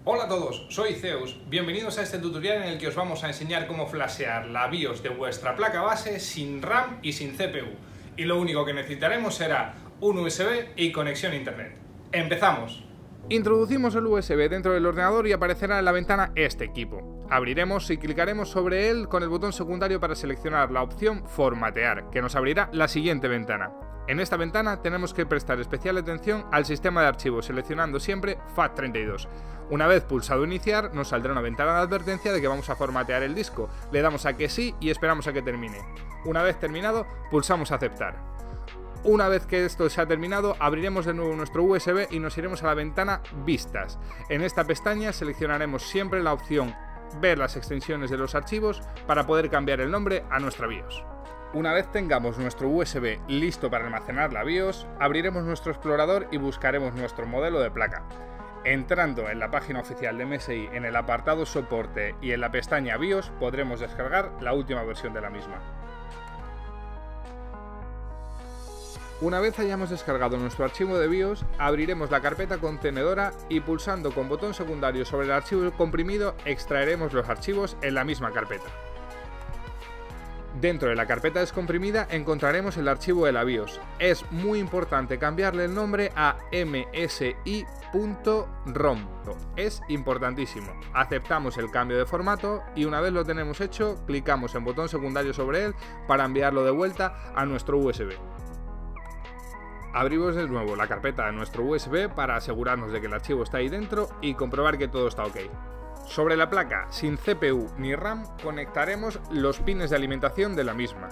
Hola a todos, soy Zeus, bienvenidos a este tutorial en el que os vamos a enseñar cómo flashear la BIOS de vuestra placa base sin RAM y sin CPU. Y lo único que necesitaremos será un USB y conexión a internet. ¡Empezamos! Introducimos el USB dentro del ordenador y aparecerá en la ventana este equipo. Abriremos y clicaremos sobre él con el botón secundario para seleccionar la opción Formatear, que nos abrirá la siguiente ventana. En esta ventana tenemos que prestar especial atención al sistema de archivos, seleccionando siempre FAT32. Una vez pulsado Iniciar, nos saldrá una ventana de advertencia de que vamos a formatear el disco. Le damos a que sí y esperamos a que termine. Una vez terminado, pulsamos Aceptar. Una vez que esto se ha terminado, abriremos de nuevo nuestro USB y nos iremos a la ventana Vistas. En esta pestaña seleccionaremos siempre la opción Ver las extensiones de los archivos para poder cambiar el nombre a nuestra BIOS. Una vez tengamos nuestro USB listo para almacenar la BIOS, abriremos nuestro explorador y buscaremos nuestro modelo de placa. Entrando en la página oficial de MSI en el apartado Soporte y en la pestaña BIOS podremos descargar la última versión de la misma. Una vez hayamos descargado nuestro archivo de BIOS, abriremos la carpeta contenedora y pulsando con botón secundario sobre el archivo comprimido extraeremos los archivos en la misma carpeta. Dentro de la carpeta descomprimida encontraremos el archivo de la BIOS. Es muy importante cambiarle el nombre a msi.rom. Es importantísimo. Aceptamos el cambio de formato y una vez lo tenemos hecho, clicamos en botón secundario sobre él para enviarlo de vuelta a nuestro USB. Abrimos de nuevo la carpeta de nuestro USB para asegurarnos de que el archivo está ahí dentro y comprobar que todo está ok. Sobre la placa, sin CPU ni RAM, conectaremos los pines de alimentación de la misma.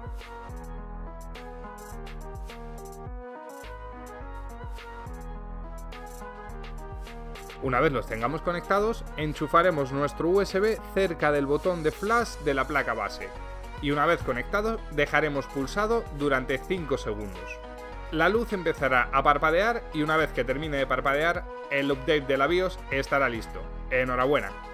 Una vez los tengamos conectados, enchufaremos nuestro USB cerca del botón de flash de la placa base. Y una vez conectado, dejaremos pulsado durante 5 segundos. La luz empezará a parpadear y una vez que termine de parpadear, el update de la BIOS estará listo. ¡Enhorabuena!